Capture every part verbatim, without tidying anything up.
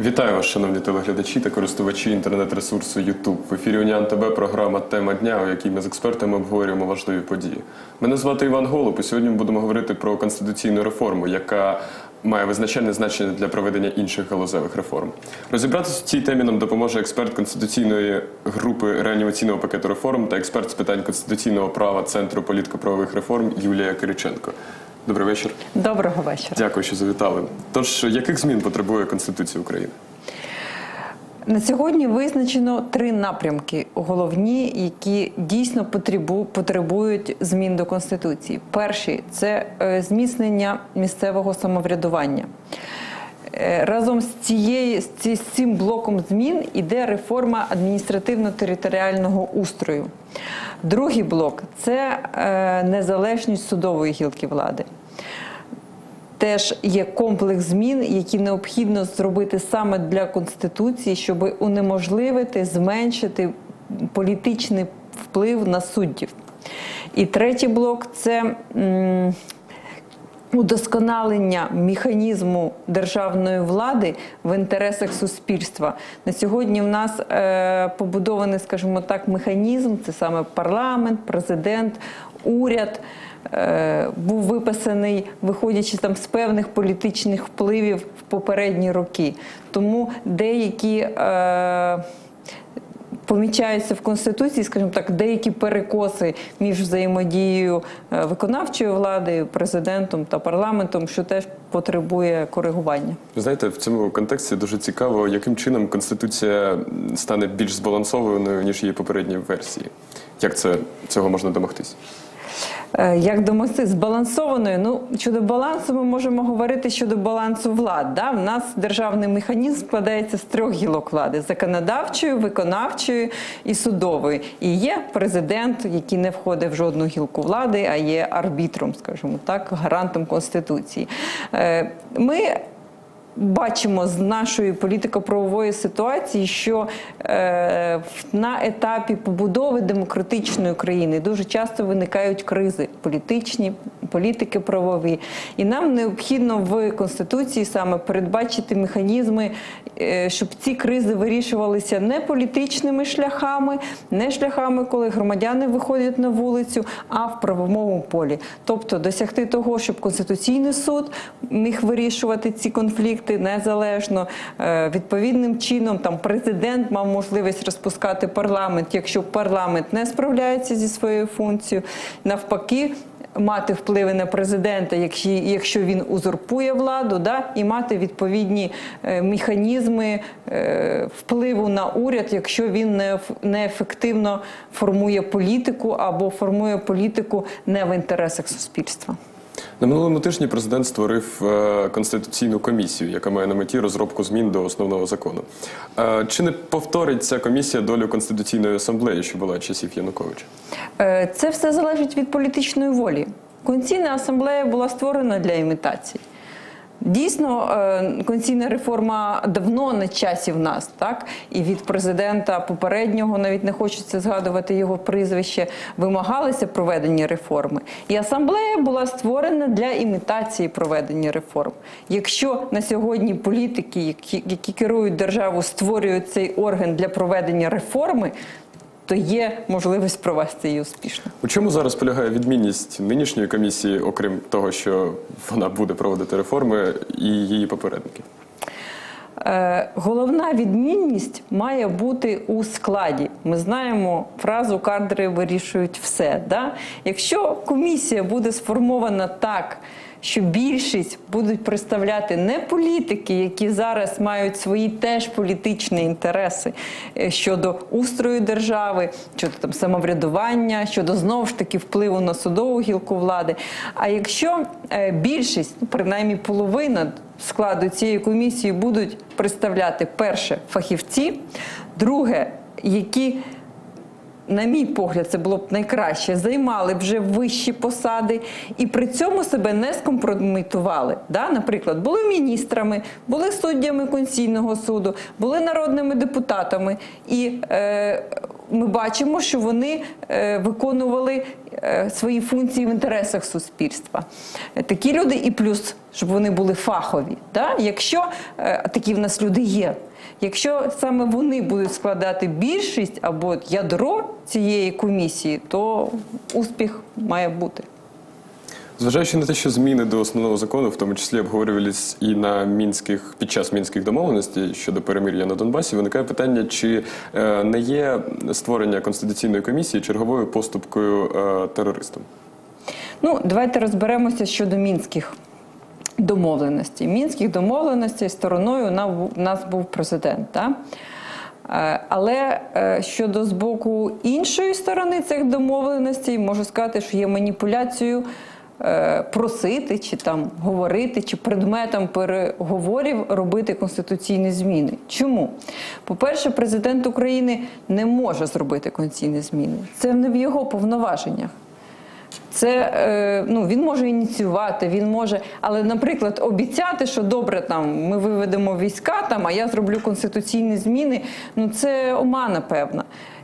Вітаю вас, шановні телеглядачі та користувачі інтернет-ресурсу YouTube. В ефірі Уніан ТВ програма «Тема дня», у якій ми з експертами обговорюємо важливі події. Мене звати Іван Голуб, і сьогодні ми будемо говорити про конституційну реформу, яка має визначальне значення для проведення інших галузевих реформ. Розібратися в цій темі нам допоможе експерт конституційної групи реанімаційного пакету реформ та експерт з питань конституційного права Центру політико-правових реформ Юлія Кириченко. Добрий вечір. Доброго вечора. Дякую, що завітали. Тож, яких змін потребує Конституція України? На сьогодні визначено три напрямки головні, які дійсно потребують змін до Конституції. Перший – це зміцнення місцевого самоврядування. Разом з, цією, з цим блоком змін іде реформа адміністративно-територіального устрою. Другий блок – це незалежність судової гілки влади. Теж є комплекс змін, які необхідно зробити саме для Конституції, щоб унеможливити, зменшити політичний вплив на суддів. І третій блок – це м, удосконалення механізму державної влади в інтересах суспільства. На сьогодні в нас е, побудований, скажімо так, механізм, це саме парламент, президент, уряд, був виписаний, виходячи там з певних політичних впливів в попередні роки. Тому деякі е, помічаються в Конституції, скажімо так, деякі перекоси між взаємодією виконавчої влади, президентом та парламентом, що теж потребує коригування. Ви знаєте, в цьому контексті дуже цікаво, яким чином Конституція стане більш збалансованою, ніж її попередні версії. Як це, цього можна домогтись? Як домогтись збалансованою? Ну, щодо балансу ми можемо говорити щодо балансу влад. Да? У нас державний механізм складається з трьох гілок влади – законодавчої, виконавчої і судової. І є президент, який не входить в жодну гілку влади, а є арбітром, скажімо так, гарантом Конституції. Ми бачимо з нашої політико-правової ситуації, що е, на етапі побудови демократичної країни дуже часто виникають кризи політичні, політики правові. І нам необхідно в Конституції саме передбачити механізми, е, щоб ці кризи вирішувалися не політичними шляхами, не шляхами, коли громадяни виходять на вулицю, а в правовому полі. Тобто досягти того, щоб Конституційний суд міг вирішувати ці конфлікти незалежно, відповідним чином там президент мав можливість розпускати парламент, якщо парламент не справляється зі своєю функцією, навпаки, мати впливи на президента, якщо він узурпує владу, да, і мати відповідні механізми впливу на уряд, якщо він неефективно формує політику або формує політику не в інтересах суспільства. На минулому тижні президент створив е, Конституційну комісію, яка має на меті розробку змін до основного закону. Е, чи не повторить ця комісія долю Конституційної асамблеї, що була часів Януковича? Е, це все залежить від політичної волі. Конституційна асамблея була створена для імітації. Дійсно, конституційна реформа давно на часі в нас, так? І від президента попереднього, навіть не хочеться згадувати його прізвище, вимагалися проведення реформи. І асамблея була створена для імітації проведення реформ. Якщо на сьогодні політики, які, які керують державу, створюють цей орган для проведення реформи, то є можливість провести її успішно. У чому зараз полягає відмінність нинішньої комісії, окрім того, що вона буде проводити реформи, і її попередників? Е, головна відмінність має бути у складі. Ми знаємо фразу «кадри вирішують все». Да? Якщо комісія буде сформована так, що більшість будуть представляти не політики, які зараз мають свої теж політичні інтереси щодо устрою держави, щодо там самоврядування, щодо знову ж таки впливу на судову гілку влади. А якщо більшість, ну, принаймні половина складу цієї комісії будуть представляти, перше, фахівці, друге, які, на мій погляд, це було б найкраще, займали вже вищі посади і при цьому себе не скомпрометували. Да? Наприклад, були міністрами, були суддями Конституційного суду, були народними депутатами. І е, ми бачимо, що вони е, виконували е, свої функції в інтересах суспільства. Е, Такі люди і плюс, щоб вони були фахові. Да? Якщо е, такі в нас люди є, якщо саме вони будуть складати більшість або ядро цієї комісії, то успіх має бути. Зважаючи на те, що зміни до основного закону, в тому числі обговорювались і на мінських, під час мінських домовленостей щодо перемир'я на Донбасі, виникає питання, чи е, не є створення Конституційної комісії черговою поступкою е, терористам? Ну, давайте розберемося щодо мінських домовленостей. Мінських домовленостей стороною у нас був президент. Так? Але щодо з боку іншої сторони цих домовленостей, можу сказати, що є маніпуляцією просити, чи там говорити, чи предметом переговорів робити конституційні зміни. Чому? По-перше, президент України не може зробити конституційні зміни. Це не в його повноваженнях. Це, ну, він може ініціювати, він може, але, наприклад, обіцяти, що добре, там, ми виведемо війська, там, а я зроблю конституційні зміни, ну, це омана певна.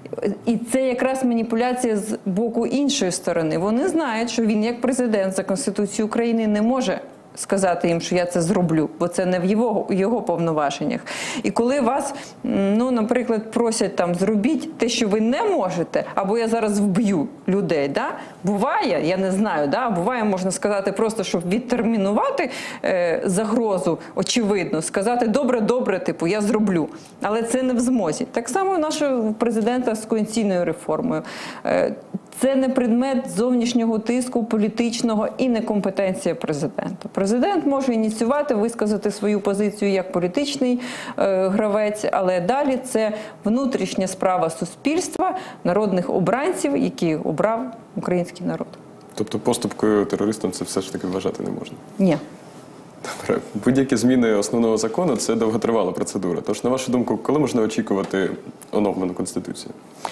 І це якраз маніпуляція з боку іншої сторони. Вони знають, що він, як президент за Конституцією України, не може сказати їм, що я це зроблю, бо це не в його, його повноваженнях. І коли вас, ну, наприклад, просять там, зробіть те, що ви не можете, або я зараз вб'ю людей, да? Буває, я не знаю, да? Буває, можна сказати просто, щоб відтермінувати е, загрозу, очевидно, сказати добре, добре, типу, я зроблю. Але це не в змозі. Так само у нашого президента з конституційною реформою. Е, Це не предмет зовнішнього тиску, політичного і не компетенція президента. Президент може ініціювати, висказати свою позицію як політичний е, гравець, але далі це внутрішня справа суспільства, народних обранців, які обрав український народ. Тобто поступкою терористам це все ж таки вважати не можна? Ні. Добре. Будь-які зміни основного закону – це довготривала процедура. Тож, на вашу думку, коли можна очікувати оновлену Конституцію?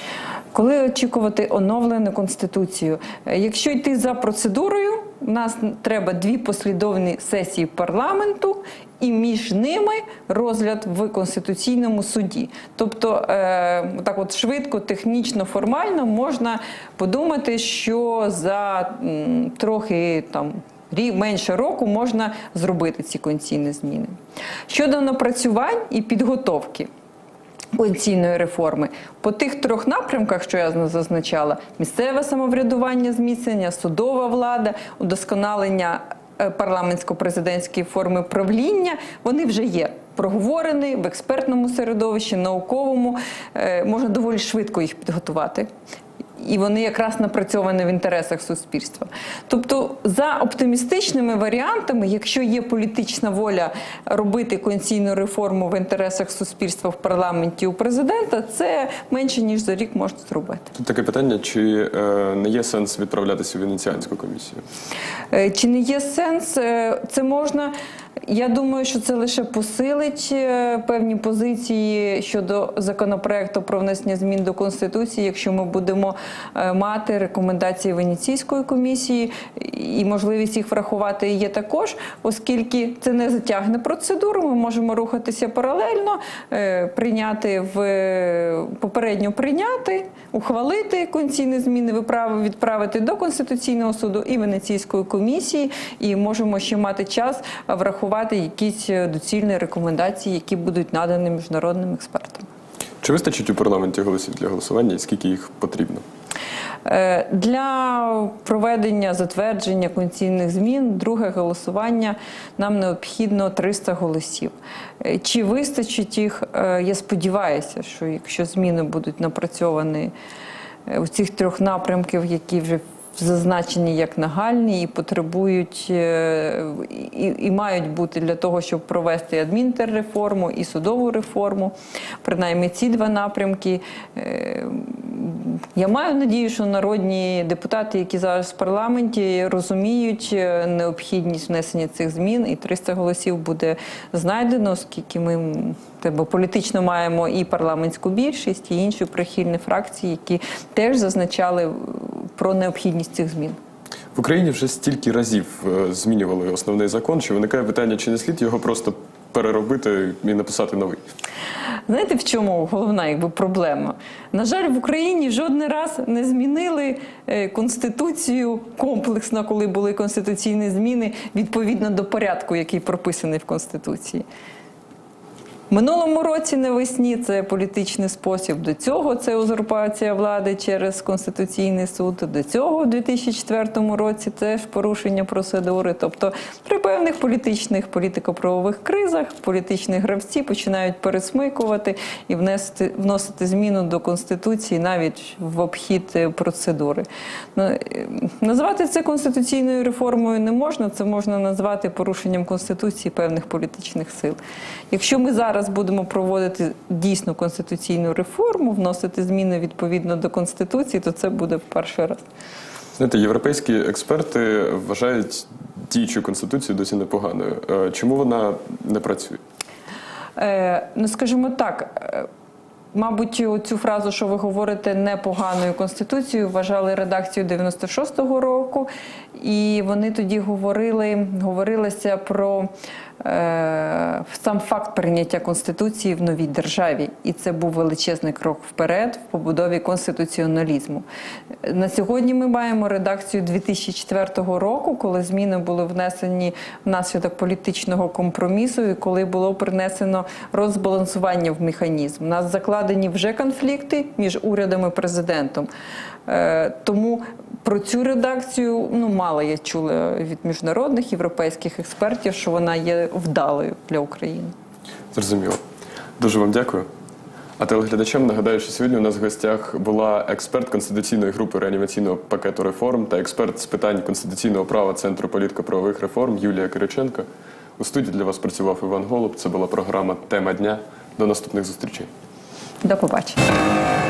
Коли очікувати оновлену Конституцію? Якщо йти за процедурою, у нас треба дві послідовні сесії парламенту і між ними розгляд в Конституційному суді. Тобто, е, так от швидко, технічно, формально можна подумати, що за м, трохи там менше року можна зробити ці конституційні зміни. Щодо напрацювань і підготовки конституційної реформи, по тих трьох напрямках, що я зазначала, місцеве самоврядування, зміцнення, судова влада, удосконалення парламентсько-президентської форми правління, вони вже є. Проговорені в експертному середовищі, науковому, можна доволі швидко їх підготувати. І вони якраз напрацьовані в інтересах суспільства. Тобто, за оптимістичними варіантами, якщо є політична воля робити конституційну реформу в інтересах суспільства в парламенті у президента, це менше, ніж за рік можна зробити. Тут таке питання, чи е, не є сенс відправлятися в Венеціанську комісію? Е, чи не є сенс? Е, це можна... Я думаю, що це лише посилить певні позиції щодо законопроекту про внесення змін до Конституції, якщо ми будемо мати рекомендації Венеційської комісії, і можливість їх врахувати є також, оскільки це не затягне процедуру, ми можемо рухатися паралельно, прийняти в попередньо прийняти, ухвалити конституційні зміни, відправити до Конституційного суду і Венеційської комісії, і можемо ще мати час врахувати якісь доцільні рекомендації, які будуть надані міжнародним експертам. Чи вистачить у парламенті голосів для голосування і скільки їх потрібно? Для проведення затвердження конституційних змін, друге голосування, нам необхідно триста голосів. Чи вистачить їх? Я сподіваюся, що якщо зміни будуть напрацьовані у цих трьох напрямків, які вже зазначені як нагальні і потребують, і, і мають бути для того, щоб провести адмінтерреформу і судову реформу. Принаймні ці два напрямки. Я маю надію, що народні депутати, які зараз в парламенті, розуміють необхідність внесення цих змін, і триста голосів буде знайдено, оскільки ми бо політично маємо і парламентську більшість, і інші прихильні фракції, які теж зазначали про необхідність цих змін. В Україні вже стільки разів змінювали основний закон, що виникає питання, чи не слід його просто переробити і написати новий? Знаєте, в чому головна якби, проблема? На жаль, в Україні жоден раз не змінили е, Конституцію комплексно, коли були конституційні зміни, відповідно до порядку, який прописаний в Конституції. В минулому році навесні це політичний спосіб, до цього це узурпація влади через Конституційний суд, до цього в дві тисячі четвертому році теж порушення процедури. Тобто при певних політичних, політико-правових кризах політичні гравці починають пересмикувати і внести, вносити зміну до Конституції навіть в обхід процедури. Назвати це конституційною реформою не можна, це можна назвати порушенням Конституції певних політичних сил. Якщо ми зараз Зараз будемо проводити дійсно конституційну реформу, вносити зміни відповідно до Конституції, то це буде в перший раз. Знаєте, європейські експерти вважають діючу Конституцію досі непоганою. Чому вона не працює? Е, ну, скажімо так, мабуть, цю фразу, що ви говорите, непоганою Конституцією, вважали редакцію дев'яносто шостого року, і вони тоді говорили, говорилося про е, сам факт прийняття Конституції в новій державі. І це був величезний крок вперед в побудові конституціоналізму. На сьогодні ми маємо редакцію дві тисячі четвертого року, коли зміни були внесені внаслідок політичного компромісу і коли було принесено розбалансування в механізм. У нас закладені вже конфлікти між урядом і президентом. Е, тому про цю редакцію ну, мало я чула від міжнародних європейських експертів, що вона є вдалою для України. Зрозуміло. Дуже вам дякую. А телеглядачам нагадаю, що сьогодні у нас в гостях була експерт Конституційної групи реанімаційного пакету реформ та експерт з питань конституційного права Центру політико-правових реформ Юлія Кириченко. У студії для вас працював Іван Голуб. Це була програма «Тема дня». До наступних зустрічей. До побачення.